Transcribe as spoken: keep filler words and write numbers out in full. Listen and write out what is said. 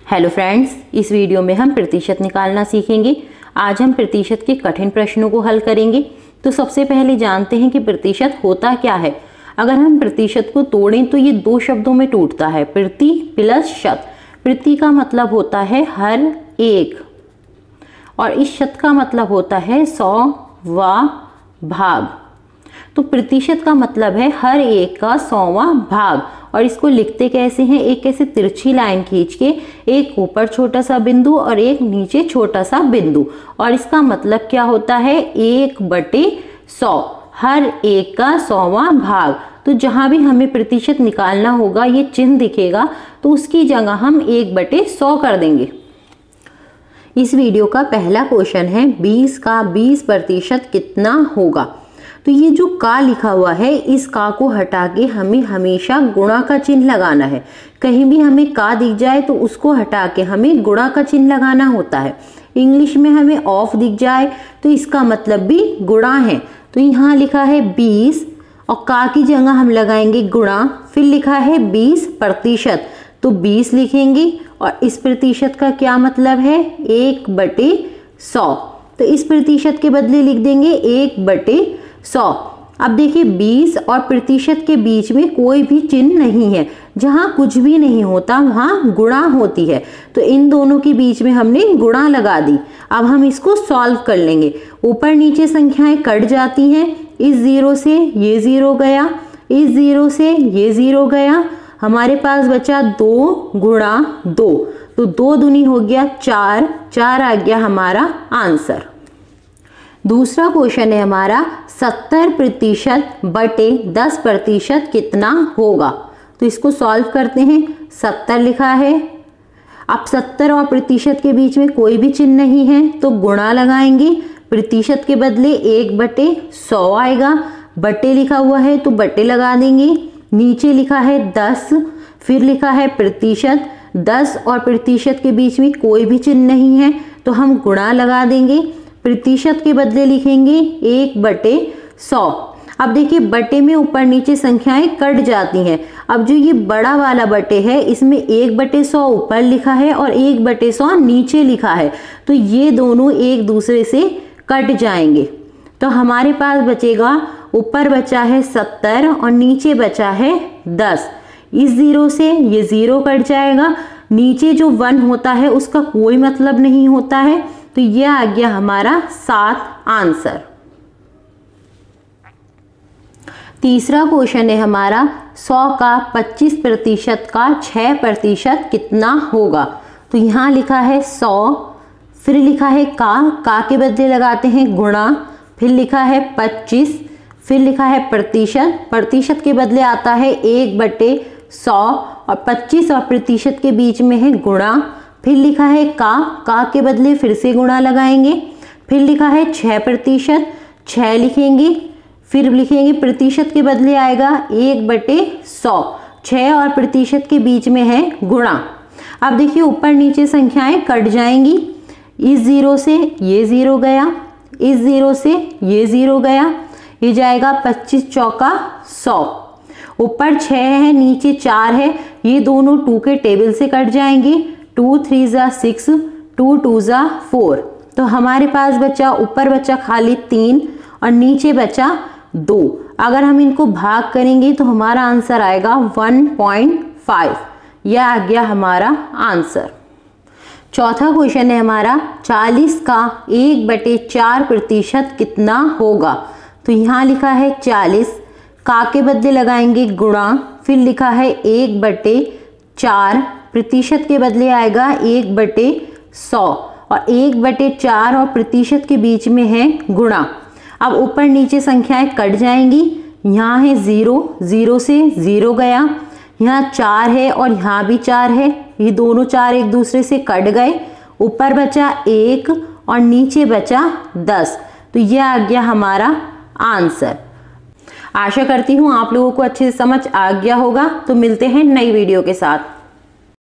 Hello friends, इस video में हम प्रतिशत निकालना सीखेंगे। आज हम प्रतिशत के कठिन प्रश्नों को हल करेंगे। तो सबसे पहले जानते हैं कि प्रतिशत होता क्या है। अगर हम प्रतिशत को तोड़ें तो ये दो शब्दों में टूटता है, प्रति प्लस शत। प्रति का मतलब होता है हर एक और इस शत का मतलब होता है सौ वा भाग। तो प्रतिशत का मतलब है हर एक का सौवां भाग। और इसको लिखते कैसे हैं, एक ऐसे तिरछी लाइन खींच के, एक ऊपर छोटा सा बिंदु और एक नीचे छोटा सा बिंदु। और इसका मतलब क्या होता है, एक बटे सौ, हर एक का सौवां भाग। तो जहां भी हमें प्रतिशत निकालना होगा ये चिन्ह दिखेगा तो उसकी जगह हम एक बटे सौ कर देंगे। इस वीडियो का पहला क्वेश्चन है, बीस का बीस प्रतिशत कितना होगा। तो ये जो का लिखा हुआ है, इस का को हटा के हमें हमेशा गुणा का चिन्ह लगाना है। कहीं भी हमें का दिख जाए तो उसको हटा के हमें गुणा का चिन्ह लगाना होता है। इंग्लिश में हमें ऑफ दिख जाए तो इसका मतलब भी गुणा है। तो यहाँ लिखा है बीस और का की जगह हम लगाएंगे गुणा। फिर लिखा है बीस प्रतिशत, तो बीस लिखेंगे और इस प्रतिशत का क्या मतलब है, एक बटे सौ। तो इस प्रतिशत के बदले लिख देंगे एक बटे सौ। अब देखिए बीस और प्रतिशत के बीच में कोई भी चिन्ह नहीं है। जहां कुछ भी नहीं होता वहां गुणा होती है, तो इन दोनों के बीच में हमने गुणा लगा दी। अब हम इसको सॉल्व कर लेंगे। ऊपर नीचे संख्याएं कट जाती हैं। इस जीरो से ये जीरो गया, इस जीरो से ये जीरो गया, हमारे पास बचा दो गुणा दो। तो दो दूनी हो गया चार, चार आ गया हमारा आंसर। दूसरा क्वेश्चन है हमारा, सत्तर प्रतिशत बटे दस प्रतिशत कितना होगा। तो इसको सॉल्व करते हैं। सत्तर लिखा है, अब सत्तर और प्रतिशत के बीच में कोई भी चिन्ह नहीं है तो गुणा लगाएंगे। प्रतिशत के बदले एक बटे सौ आएगा। बटे लिखा हुआ है तो बटे लगा देंगे। नीचे लिखा है दस, फिर लिखा है प्रतिशत। दस और प्रतिशत के बीच में कोई भी चिन्ह नहीं है तो हम गुणा लगा देंगे। प्रतिशत के बदले लिखेंगे एक बटे सौ। अब देखिए बटे में ऊपर नीचे संख्याएं कट जाती हैं। अब जो ये बड़ा वाला बटे है इसमें एक बटे सौ ऊपर लिखा है और एक बटे सौ नीचे लिखा है, तो ये दोनों एक दूसरे से कट जाएंगे। तो हमारे पास बचेगा, ऊपर बचा है सत्तर और नीचे बचा है दस। इस जीरो से ये जीरो कट जाएगा। नीचे जो वन होता है उसका कोई मतलब नहीं होता है, तो यह आ गया हमारा सात आंसर। तीसरा क्वेश्चन है हमारा, सौ का पच्चीस प्रतिशत का छह प्रतिशत कितना होगा। तो यहाँ लिखा है सौ, फिर लिखा है का, का के बदले लगाते हैं गुणा, फिर लिखा है पच्चीस, फिर लिखा है प्रतिशत, प्रतिशत के बदले आता है एक बटे सौ और पच्चीस और प्रतिशत के बीच में है गुणा। फिर लिखा है का, का के बदले फिर से गुणा लगाएंगे। फिर लिखा है छह प्रतिशत, छह लिखेंगे। फिर लिखेंगे प्रतिशत के बदले आएगा एक बटे सौ, छह और प्रतिशत के बीच में है गुणा। अब देखिए ऊपर नीचे संख्याएं कट जाएंगी। इस जीरो से ये जीरो गया, इस जीरो से ये जीरो गया, ये जाएगा पच्चीस चौका सौ। ऊपर छह है नीचे चार है, ये दोनों टू के टेबल से कट जाएंगे। टू थ्री जा सिक्स, टू टू जा फोर। तो हमारे पास बचा, ऊपर बचा खाली तीन और नीचे बचा दो। अगर हम इनको भाग करेंगे तो हमारा आंसर आएगा वन पॉइंट फाइव। यह आ गया हमारा आंसर। चौथा क्वेश्चन है हमारा, चालीस का एक बटे चार प्रतिशत कितना होगा। तो यहाँ लिखा है चालीस, का के बदले लगाएंगे गुणा, फिर लिखा है एक बटे चार, प्रतिशत के बदले आएगा एक बटे सौ और एक बटे चार और प्रतिशत के बीच में है गुणा। अब ऊपर नीचे संख्याएं कट जाएंगी। यहाँ है जीरो, जीरो से जीरो गया, यहाँ चार है और यहाँ भी चार है, ये दोनों चार एक दूसरे से कट गए। ऊपर बचा एक और नीचे बचा दस। तो यह आ गया हमारा आंसर। आशा करती हूँ आप लोगों को अच्छे से समझ आ गया होगा। तो मिलते हैं नई वीडियो के साथ।